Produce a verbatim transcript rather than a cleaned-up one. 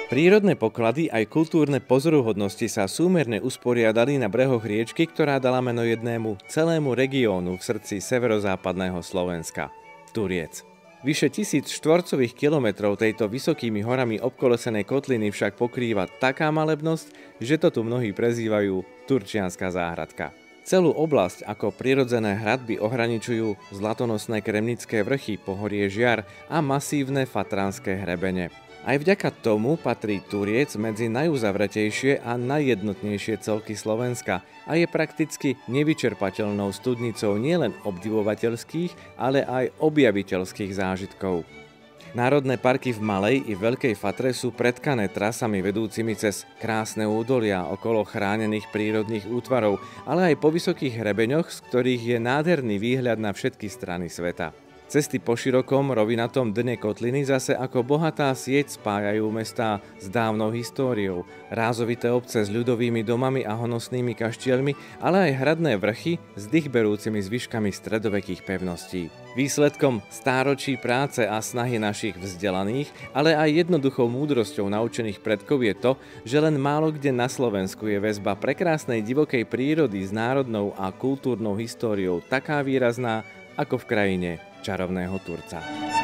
Prírodné poklady aj kultúrne pozoruhodnosti sa súmerne usporiadali na brehoch riečky, ktorá dala meno jednému celému regiónu v srdci severozápadného Slovenska – Turiec. Vyše tisíc štvorcových kilometrov tejto vysokými horami obkolesenej kotliny však pokrýva taká malebnosť, že to tu mnohí prezývajú Turčianska záhradka. Celú oblasť ako prirodzené hradby ohraničujú zlatonosné kremnické vrchy, pohorie Žiar a masívne fatranské hrebene. Aj vďaka tomu patrí Turiec medzi najuzavretejšie a najjednotnejšie celky Slovenska a je prakticky nevyčerpateľnou studnicou nielen obdivovateľských, ale aj objaviteľských zážitkov. Národné parky v Malej i Veľkej Fatre sú pretkané trasami vedúcimi cez krásne údolia okolo chránených prírodných útvarov, ale aj po vysokých hrebeňoch, z ktorých je nádherný výhľad na všetky strany sveta. Cesty po širokom, rovinatom dne kotliny zase ako bohatá sieť spájajú mestá s dávnou históriou, rázovité obce s ľudovými domami a honosnými kaštielmi, ale aj hradné vrchy s dýchberúcimi zvyškami stredovekých pevností. Výsledkom stáročí práce a snahy našich vzdelaných, ale aj jednoduchou múdrosťou naučených predkov je to, že len málo kde na Slovensku je väzba prekrásnej divokej prírody s národnou a kultúrnou históriou taká výrazná ako v krajine čarovného Turca.